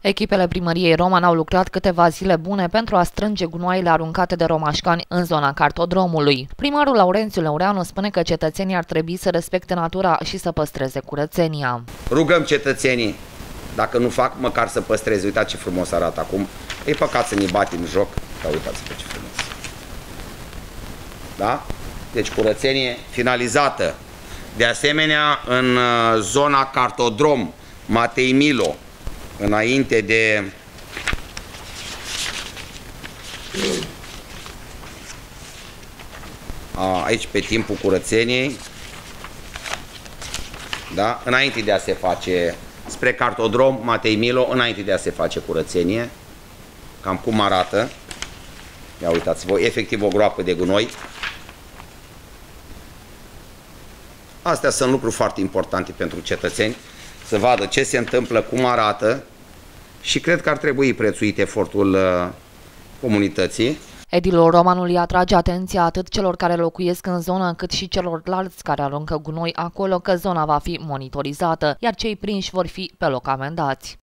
Echipele primăriei Roman au lucrat câteva zile bune pentru a strânge gunoaiele aruncate de romașcani în zona cartodromului. Primarul Laurențiu Leureanu spune că cetățenii ar trebui să respecte natura și să păstreze curățenia. Rugăm cetățenii, dacă nu fac, măcar să păstreze. Uitați ce frumos arată acum. E păcat să ne batem joc, dar uitați-vă ce frumos. Da? Deci curățenie finalizată. De asemenea, în zona cartodrom Matei Milo, înainte de aici pe timpul curățeniei, da? Înainte de a se face spre cartodrom Matei Milo, înainte de a se face curățenie, cam cum arată. Ia uitați-vă, efectiv o groapă de gunoi. Astea sunt lucruri foarte importante pentru cetățeni, să vadă ce se întâmplă, cum arată, și cred că ar trebui prețuit efortul comunității. Edilul Romanului atrage atenția atât celor care locuiesc în zonă, cât și celorlalți care aruncă gunoi acolo, că zona va fi monitorizată, iar cei prinși vor fi pe loc amendați.